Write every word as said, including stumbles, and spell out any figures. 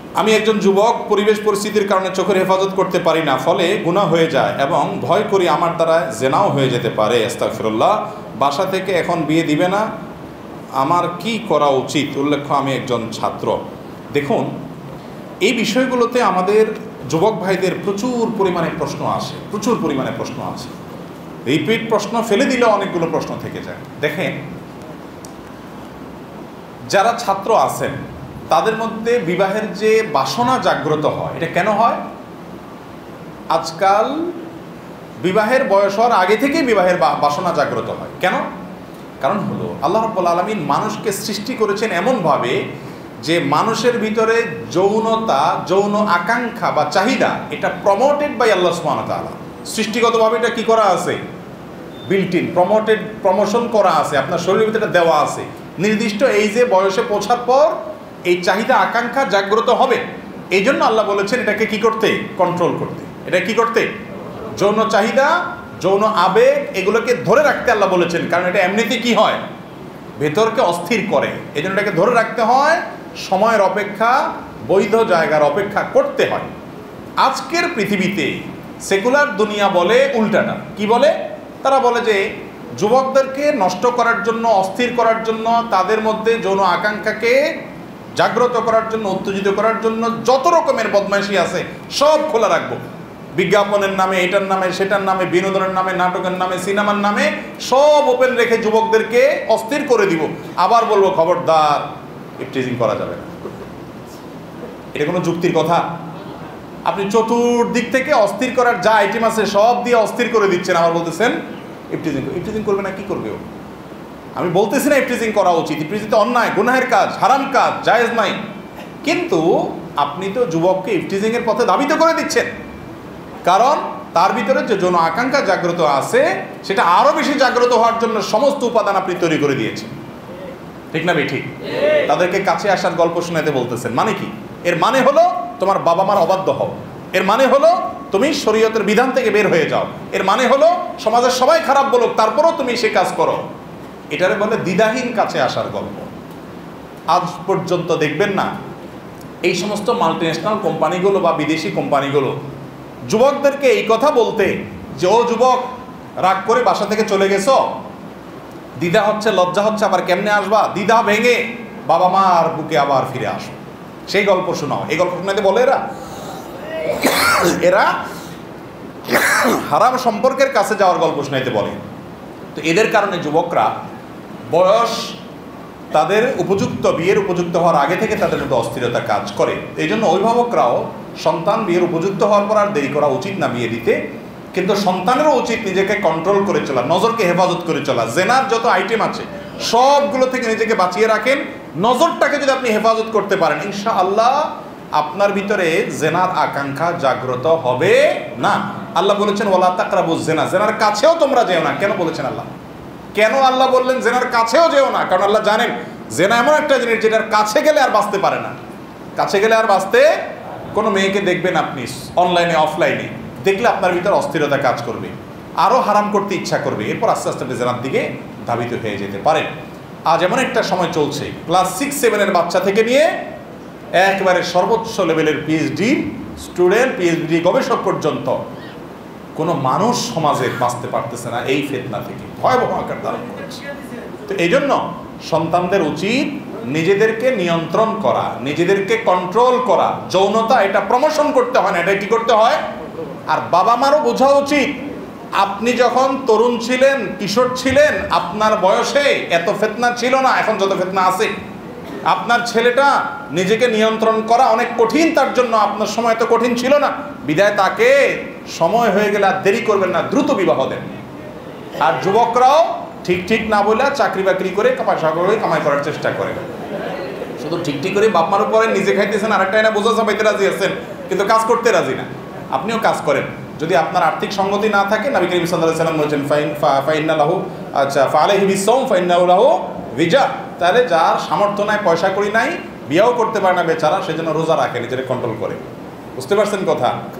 আমি একজন যুবক, পরিবেশ পরিস্থিতির কারণে চোখের হেফাজত করতে পারি না, ফলে গুনাহ হয়ে যায় এবং ভয় করি আমার দ্বারা জেনাও হয়ে যেতে পারে। আস্তাগফিরুল্লাহ। বাসা থেকে এখন বিয়ে দিবে না, আমার কি করা উচিত? উল্লেখ্য আমি একজন ছাত্র। দেখুন, এই বিষয়গুলোতে আমাদের যুবক ভাইদের প্রচুর পরিমাণে প্রশ্ন আসে, প্রচুর পরিমাণে প্রশ্ন আসে। রিপিট প্রশ্ন ফেলে দিলে অনেকগুলো প্রশ্ন থেকে যায়। দেখেন, যারা ছাত্র আছেন তাদের মধ্যে বিবাহের যে বাসনা জাগ্রত হয়, এটা কেন হয়? আজকাল বিবাহের বয়স হওয়ার আগে থেকেই বিবাহের বাসনা জাগ্রত হয়। কেন? কারণ হলো আল্লাহ রাব্বুল আলামিন মানুষকে সৃষ্টি করেছেন এমনভাবে যে মানুষের ভিতরে যৌনতা, যৌন আকাঙ্ক্ষা বা চাহিদা, এটা প্রমোটেড বাই আল্লাহ সুবহানাহু ওয়া তাআলা। সৃষ্টিগতভাবে এটা কি করা আছে? বিল্ট ইন, প্রমোটেড, প্রমোশন করা আছে, আপনার শরীরের ভিতরে দেওয়া আছে। নির্দিষ্ট এই যে বয়সে পৌঁছার পর এই চাহিদা আকাঙ্ক্ষা জাগ্রত হবে, এই জন্য আল্লাহ বলেছেন এটাকে কি করতে? কন্ট্রোল করতে। এটা কি করতে? যৌন চাহিদা, যৌন আবেগ, এগুলোকে ধরে রাখতে আল্লাহ বলেছেন। কারণ এটা এমনিতে কি হয়? ভেতরকে অস্থির করে। এই জন্য এটাকে ধরে রাখতে হয়, সময়ের অপেক্ষা, বৈধ জায়গার অপেক্ষা করতে হয়। আজকের পৃথিবীতে সেকুলার দুনিয়া বলে উল্টাটা। কি বলে? তারা বলে যে যুবকদেরকে নষ্ট করার জন্য, অস্থির করার জন্য, তাদের মধ্যে যৌন আকাঙ্ক্ষাকে জাগ্রত করার জন্য, উত্তেজিত করার জন্য যত রকমের বদমাইশি আছে সব খোলা রাখবো। বিজ্ঞাপনের নামে, এটার নামে, সেটার নামে, বিনোদনের নামে, নাটকের নামে, সিনেমার নামে সব ওপেন রেখে যুবকদেরকে অস্থির করে দিব। আবার বলবো খবরদার, ইফটিজিং করা যাবে না। এটা কোনো যুক্তির কথা? আপনি চতুর্দিক থেকে অস্থির করার যা আইটেম আছে সব দিয়ে অস্থির করে দিচ্ছেন, আবার বলতেছেন ইফটিজিং। ইফটিজিং করবে না? কি করবে ও? আমি বলতেছি না ইফটিজিং করা উচিত, ইফটিজিং তো অন্যায়, গুনাহের কাজ, হারাম কাজ, জায়েজ নাই। কিন্তু আপনি তো যুবককে ইফটিজিং এর পথে ধাবিত করে দিচ্ছেন। কারণ তার ভিতরে যে যৌন আকাঙ্ক্ষা জাগ্রত আছে সেটা আরো বেশি জাগ্রত হওয়ার জন্য সমস্ত উপাদান আপনি তৈরি করে দিয়েছেন। ঠিক না ঠিক? তাদেরকে কাছে আসার গল্প শোনাতে বলতেছেন। মানে কি? এর মানে হলো তোমার বাবা মার অবাধ্য হও। এর মানে হলো তুমি শরীয়তের বিধান থেকে বের হয়ে যাও। এর মানে হলো সমাজের সবাই খারাপ বলুক, তারপরও তুমি সে কাজ করো। এটারে বলে দ্বিধাহীন কাছে আসার গল্প। আজ পর্যন্ত দেখবেন না এই সমস্ত মাল্টিন্যাশনাল কোম্পানিগুলো বা বিদেশি কোম্পানিগুলো যুবকদেরকে এই কথা বলতে যে ও যুবক, রাগ করে বাসা থেকে চলে গেছো, দ্বিধা হচ্ছে, লজ্জা হচ্ছে, আবার কেমনে আসবা, দ্বিধা ভেঙে বাবা মার বুকে আবার ফিরে আসো, সেই গল্প শোনাও। এই গল্প শোনাতে বলে এরা এরা হারাম সম্পর্কের কাছে যাওয়ার গল্প শোনাইতে বলে। তো এদের কারণে যুবকরা বয়স তাদের উপযুক্ত, বিয়ের উপযুক্ত হওয়ার আগে থেকে তাদের মধ্যে অস্থিরতা কাজ করে। এই জন্য অভিভাবকরাও সন্তান বিয়ের উপযুক্ত হওয়ার পর আর দেরি করা উচিত না বিয়ে দিতে। কিন্তু সন্তানেরও উচিত নিজেকে কন্ট্রোল করে চলা, নজরকে হেফাজত করে চলা। জেনার যত আইটেম আছে সবগুলো থেকে নিজেকে বাঁচিয়ে রাখেন। নজরটাকে যদি আপনি হেফাজত করতে পারেন, ইনশাআল্লাহ আপনার ভিতরে জেনার আকাঙ্ক্ষা জাগ্রত হবে না। আল্লাহ বলেছেন ওয়ালা তাকরাবুজ জেনা, জেনার কাছেও তোমরা যেও না। কেন বলেছেন আল্লাহ? কেন আল্লাহ বললেন জেনার কাছেও যেও না? কারণ আল্লাহ জানেন জেনা এমন একটা জিনিস যেটার কাছে গেলে আর বাঁচতে পারে না। কাছে গেলে আর বাঁচতে, কোনো মেয়েকে দেখবেন আপনি অনলাইনে অফলাইনে, দেখলে আপনার ভিতরে অস্থিরতা কাজ করবে, আরও হারাম করতে ইচ্ছা করবে, এরপর আস্তে আস্তে আপনি জেনার দিকে ধাবিত হয়ে যেতে পারেন। আজ এমন একটা সময় চলছে, ক্লাস সিক্স সেভেনের বাচ্চা থেকে নিয়ে একেবারে সর্বোচ্চ লেভেলের পিএইচডি স্টুডেন্ট, পিএইচডি গবেষক পর্যন্ত কোনো মানুষ সমাজে বাঁচতে পারতেছে না এই ফিতনা থেকে, ভয়াবহ আকার ধারণ করেছে। তো এই জন্য সন্তানদের উচিত নিজেদেরকে নিয়ন্ত্রণ করা, নিজেদেরকে কন্ট্রোল করা। যৌনতা এটা প্রমোশন করতে হয় না, এটা কি করতে হয়? আর বাবা মারও বোঝা উচিত, আপনি যখন তরুণ ছিলেন, কিশোর ছিলেন, আপনার বয়সে এত ফিতনা ছিল না, এখন যত ফিতনা আছে। আপনার ছেলেটা নিজেকে নিয়ন্ত্রণ করা অনেক কঠিন, তার জন্য আপনার সময় এত কঠিন ছিল না, বিধায় তাকে সময় হয়ে গেলে আর দেরি করবেন না, দ্রুত বিবাহ দেন। আর যুবকরাও ঠিক ঠিক না বলে চাকরি বাকরি করে পয়সা করে কামাই করার চেষ্টা করেন। শুধু ঠিক ঠিক করে বাপ মার উপরে নিজে খাইতেছেন, আর একটা না বোঝা চাপাইতে রাজি আছেন, কিন্তু কাজ করতে রাজি না। আপনিও কাজ করেন, যদি আপনার আর্থিক সঙ্গতি না থাকে, নবী করিম সাল্লাল্লাহু আলাইহি ওয়াসাল্লাম বলেছেন ফাইন ফাইন্না লাহু আচ্ছা ফালাইহি বিসওম ফাইন্নাহু লাহু ভিজা, তাহলে যার সামর্থ্য নাই, পয়সা করি নাই, বিয়েও করতে পারে না বেচারা, সেজন্য রোজা রাখে, নিজেকে কন্ট্রোল করে। বুঝতে পারছেন কথা?